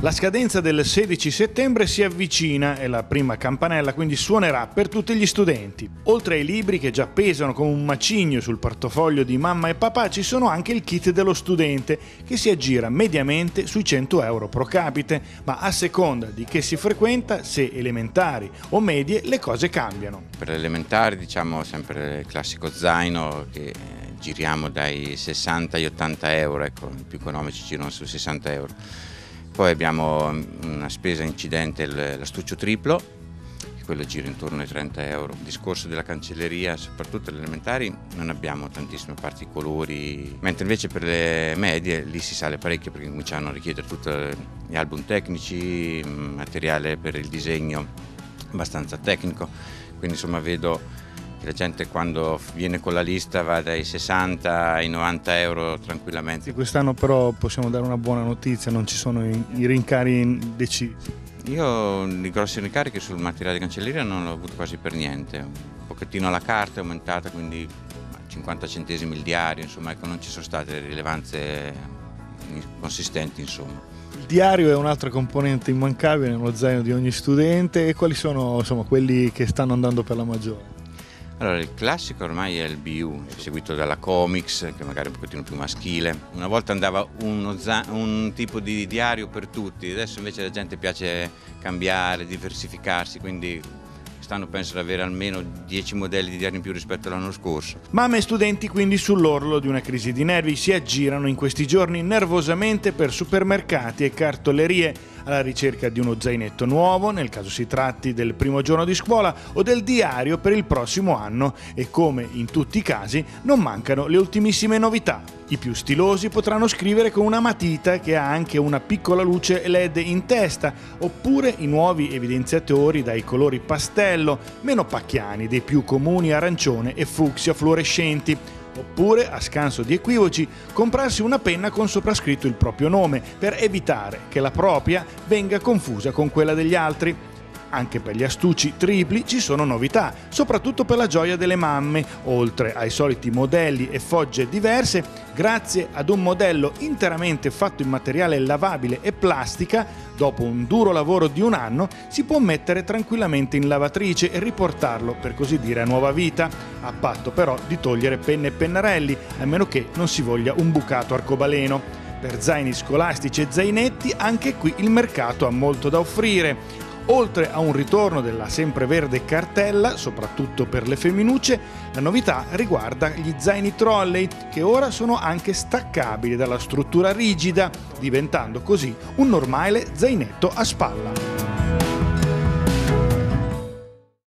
La scadenza del 16 settembre si avvicina e la prima campanella quindi suonerà per tutti gli studenti. Oltre ai libri che già pesano come un macigno sul portafoglio di mamma e papà, ci sono anche il kit dello studente che si aggira mediamente sui 100 euro pro capite, ma a seconda di che si frequenta, se elementari o medie, le cose cambiano. Per le elementari diciamo sempre il classico zaino che giriamo dai 60 agli 80 euro, ecco, i più economici girano sui 60 euro. Poi abbiamo una spesa incidente, l'astuccio triplo, che quello gira intorno ai 30 euro. Il discorso della cancelleria, soprattutto alle elementari, non abbiamo tantissime parti colori, mentre invece per le medie lì si sale parecchio perché cominciano a richiedere tutti gli album tecnici, materiale per il disegno abbastanza tecnico, quindi insomma vedo che la gente quando viene con la lista va dai 60 ai 90 euro tranquillamente. Quest'anno però possiamo dare una buona notizia, non ci sono i rincari decisi. Io i grossi rincarichi sul materiale di cancelleria non l'ho avuto quasi per niente, un pochettino la carta è aumentata, quindi 50 centesimi il diario, insomma ecco, non ci sono state rilevanze consistenti insomma. Il diario è un'altra componente immancabile nello zaino di ogni studente. E quali sono insomma quelli che stanno andando per la maggiore? Allora, il classico ormai è il BU, seguito dalla Comics, che magari è un pochettino più maschile. Una volta andava un tipo di diario per tutti, adesso invece la gente piace cambiare, diversificarsi, quindi quest'anno penso di avere almeno 10 modelli di diario in più rispetto all'anno scorso. Mamme e studenti quindi sull'orlo di una crisi di nervi si aggirano in questi giorni nervosamente per supermercati e cartolerie alla ricerca di uno zainetto nuovo, nel caso si tratti del primo giorno di scuola, o del diario per il prossimo anno, e come in tutti i casi non mancano le ultimissime novità. I più stilosi potranno scrivere con una matita che ha anche una piccola luce LED in testa, oppure i nuovi evidenziatori dai colori pastello, meno pacchiani dei più comuni arancione e fucsia fluorescenti. Oppure, a scanso di equivoci, comprarsi una penna con soprascritto il proprio nome per evitare che la propria venga confusa con quella degli altri. Anche per gli astucci tripli ci sono novità, soprattutto per la gioia delle mamme. Oltre ai soliti modelli e fogge diverse, grazie ad un modello interamente fatto in materiale lavabile e plastica, dopo un duro lavoro di un anno si può mettere tranquillamente in lavatrice e riportarlo, per così dire, a nuova vita, a patto però di togliere penne e pennarelli, a meno che non si voglia un bucato arcobaleno. Per zaini scolastici e zainetti anche qui il mercato ha molto da offrire. Oltre a un ritorno della sempreverde cartella, soprattutto per le femminucce, la novità riguarda gli zaini trolley, che ora sono anche staccabili dalla struttura rigida, diventando così un normale zainetto a spalla.